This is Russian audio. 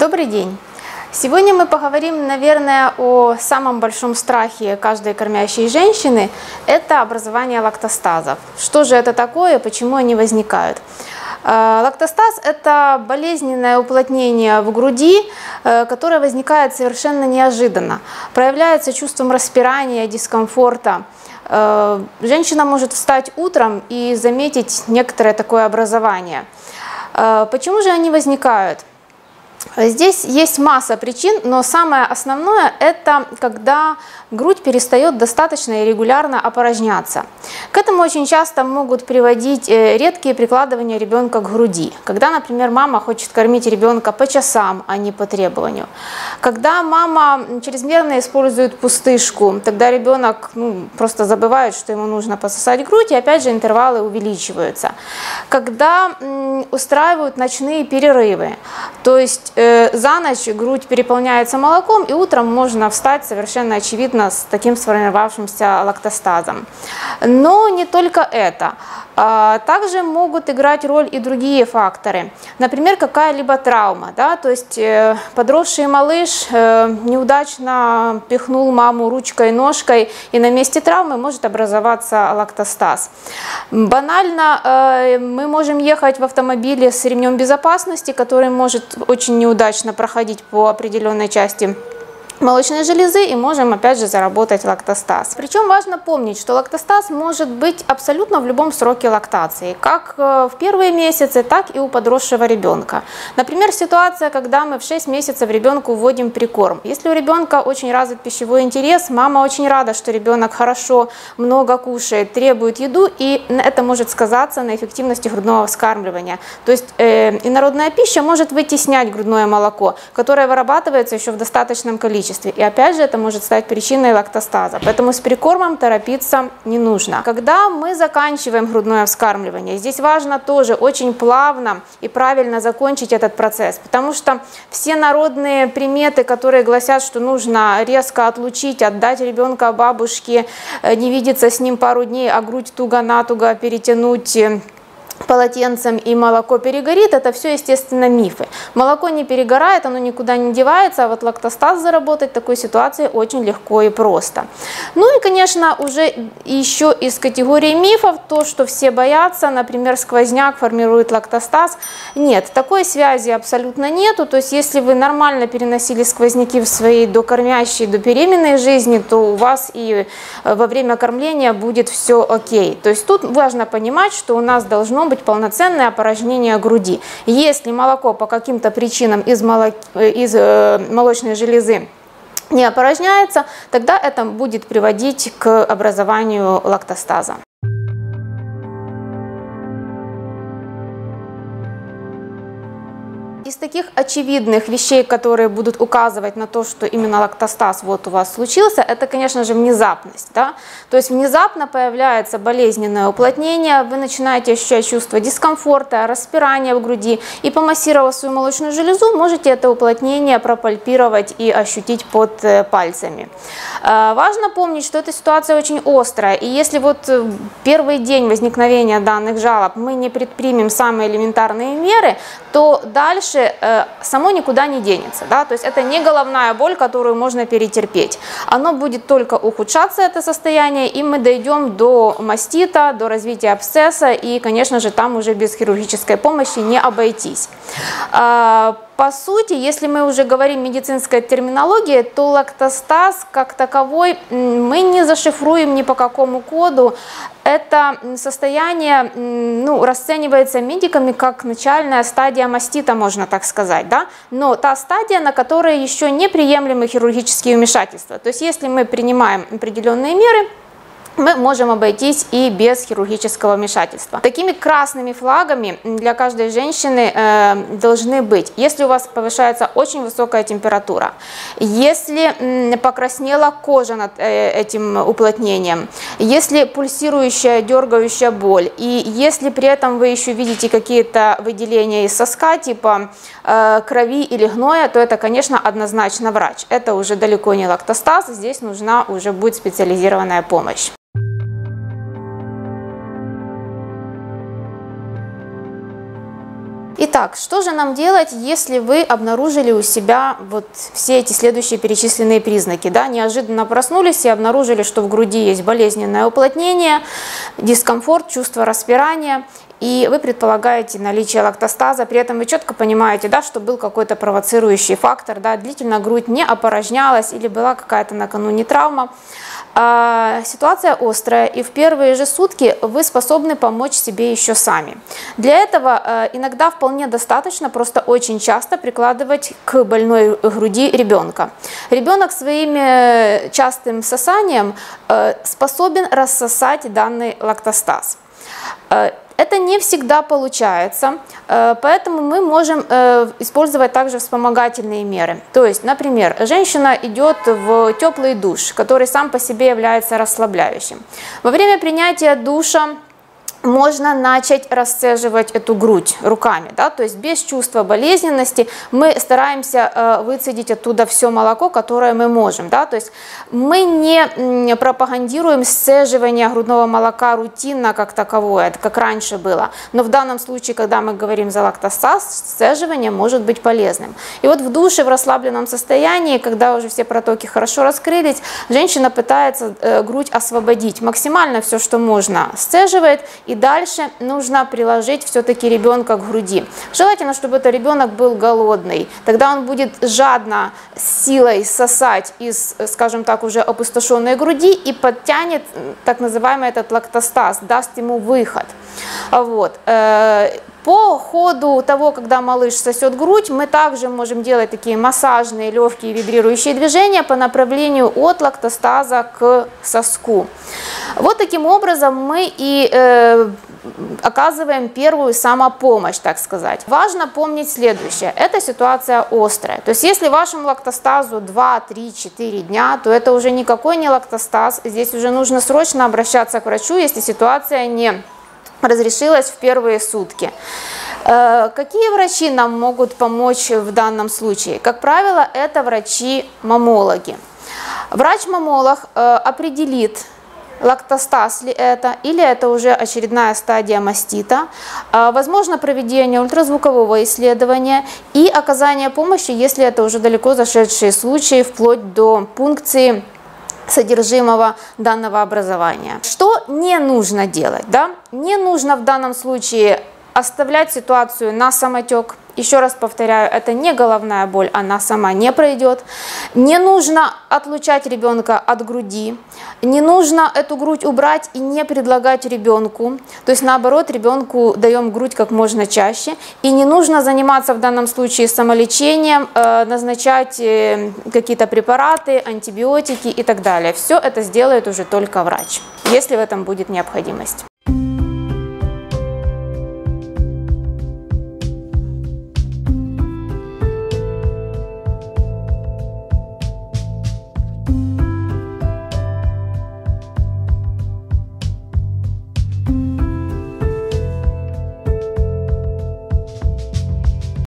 Добрый день! Сегодня мы поговорим, наверное, о самом большом страхе каждой кормящей женщины – это образование лактостазов. Что же это такое, почему они возникают? Лактостаз – это болезненное уплотнение в груди, которое возникает совершенно неожиданно, проявляется чувством распирания, дискомфорта. Женщина может встать утром и заметить некоторое такое образование. Почему же они возникают? Здесь есть масса причин, но самое основное – это когда грудь перестает достаточно и регулярно опорожняться. К этому очень часто могут приводить редкие прикладывания ребенка к груди. Когда, например, мама хочет кормить ребенка по часам, а не по требованию. Когда мама чрезмерно использует пустышку, тогда ребенок просто забывает, что ему нужно пососать грудь, и опять же интервалы увеличиваются. Когда устраивают ночные перерывы, то есть за ночь грудь переполняется молоком, и утром можно встать совершенно очевидно с таким сформировавшимся лактостазом. Но не только это. Также могут играть роль и другие факторы. Например, какая-либо травма. Да? То есть подросший малыш неудачно пихнул маму ручкой, ножкой, и на месте травмы может образоваться лактостаз. Банально мы можем ехать в автомобиле с ремнем безопасности, который может очень неудачно проходить по определенной части молочной железы, и можем опять же заработать лактостаз. Причем важно помнить, что лактостаз может быть абсолютно в любом сроке лактации, как в первые месяцы, так и у подросшего ребенка. Например, ситуация, когда мы в 6 месяцев ребенку вводим прикорм. Если у ребенка очень развит пищевой интерес, мама очень рада, что ребенок хорошо, много кушает, требует еду, и это может сказаться на эффективности грудного вскармливания. То есть инородная пища может вытеснять грудное молоко, которое вырабатывается еще в достаточном количестве. И опять же это может стать причиной лактостаза, поэтому с прикормом торопиться не нужно. Когда мы заканчиваем грудное вскармливание, здесь важно тоже очень плавно и правильно закончить этот процесс, потому что все народные приметы, которые гласят, что нужно резко отлучить, отдать ребенка бабушке, не видеться с ним пару дней, а грудь туго-натуго перетянуть полотенцем и молоко перегорит, это все, естественно, мифы. Молоко не перегорает, оно никуда не девается, а вот лактостаз заработать в такой ситуации очень легко и просто. Ну и, конечно, уже еще из категории мифов то, что все боятся, например, сквозняк формирует лактостаз. Нет, такой связи абсолютно нету, то есть если вы нормально переносили сквозняки в своей докормящей, добеременной жизни, то у вас и во время кормления будет все окей. То есть тут важно понимать, что у нас должно быть полноценное опорожнение груди. Если молоко по каким-то причинам из молочной железы не опорожняется, тогда это будет приводить к образованию лактостаза. Из таких очевидных вещей, которые будут указывать на то, что именно лактостаз вот у вас случился, это, конечно же, внезапность. Да? То есть внезапно появляется болезненное уплотнение, вы начинаете ощущать чувство дискомфорта, распирания в груди, и помассировав свою молочную железу, можете это уплотнение пропальпировать и ощутить под пальцами. Важно помнить, что эта ситуация очень острая, и если вот первый день возникновения данных жалоб мы не предпримем самые элементарные меры, то дальше само никуда не денется. Да? То есть это не головная боль, которую можно перетерпеть. Оно будет только ухудшаться, это состояние, и мы дойдем до мастита, до развития абсцесса, и, конечно же, там уже без хирургической помощи не обойтись. По сути, если мы уже говорим медицинской терминологии, то лактостаз как таковой мы не зашифруем ни по какому коду. Это состояние расценивается медиками как начальная стадия мастита, можно так сказать, да? Но та стадия, на которой еще неприемлемы хирургические вмешательства. То есть если мы принимаем определенные меры, мы можем обойтись и без хирургического вмешательства. Такими красными флагами для каждой женщины должны быть: если у вас повышается очень высокая температура, если покраснела кожа над этим уплотнением, если пульсирующая, дергающая боль, и если при этом вы еще видите какие-то выделения из соска, типа крови или гноя, то это, конечно, однозначно врач. Это уже далеко не лактостаз, здесь нужна уже будет специализированная помощь. Итак, что же нам делать, если вы обнаружили у себя вот все эти следующие перечисленные признаки? Да? Неожиданно проснулись и обнаружили, что в груди есть болезненное уплотнение, дискомфорт, чувство распирания, и вы предполагаете наличие лактостаза, при этом вы четко понимаете, да, что был какой-то провоцирующий фактор, да, длительно грудь не опорожнялась или была какая-то накануне травма. Ситуация острая, и в первые же сутки вы способны помочь себе еще сами. Для этого иногда вполне достаточно просто очень часто прикладывать к больной груди ребенка. Ребенок своим частым сосанием способен рассосать данный лактостаз. Это не всегда получается, поэтому мы можем использовать также вспомогательные меры. То есть, например, женщина идет в теплый душ, который сам по себе является расслабляющим. Во время принятия душа можно начать расцеживать эту грудь руками, да, то есть без чувства болезненности мы стараемся выцедить оттуда все молоко, которое мы можем, да, то есть мы не пропагандируем сцеживание грудного молока рутинно как таковое, как раньше было, но в данном случае, когда мы говорим за лактостаз, сцеживание может быть полезным. И вот в душе в расслабленном состоянии, когда уже все протоки хорошо раскрылись, женщина пытается грудь освободить, максимально все, что можно, сцеживает. И дальше нужно приложить все-таки ребенка к груди. Желательно, чтобы этот ребенок был голодный. Тогда он будет жадно, с силой сосать из, скажем так, уже опустошенной груди и подтянет так называемый этот лактостаз, даст ему выход. Вот. По ходу того, когда малыш сосет грудь, мы также можем делать такие массажные, легкие, вибрирующие движения по направлению от лактостаза к соску. Вот таким образом мы и оказываем первую самопомощь, так сказать. Важно помнить следующее. Эта ситуация острая. То есть если вашему лактостазу 2, 3, 4 дня, то это уже никакой не лактостаз. Здесь уже нужно срочно обращаться к врачу, если ситуация не разрешилась в первые сутки. Какие врачи нам могут помочь в данном случае? Как правило, это врачи-маммологи. Врач-маммолог определит, лактостаз ли это, или это уже очередная стадия мастита, возможно проведение ультразвукового исследования и оказание помощи, если это уже далеко зашедшие случаи, вплоть до пункции содержимого данного образования. Что не нужно делать? Да? Не нужно в данном случае оставлять ситуацию на самотек. Еще раз повторяю, это не головная боль, она сама не пройдет. Не нужно отлучать ребенка от груди. Не нужно эту грудь убрать и не предлагать ребенку. То есть наоборот, ребенку даем грудь как можно чаще. И не нужно заниматься в данном случае самолечением, назначать какие-то препараты, антибиотики и так далее. Все это сделает уже только врач, если в этом будет необходимость.